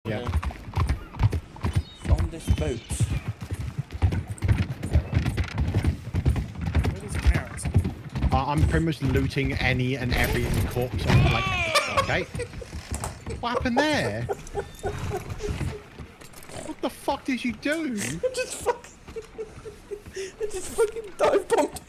Yeah. From this boat. Where is Garrett? I'm pretty much looting any and every corpse on like. Okay. What happened there? What the fuck did you do? I just fucking dive bombed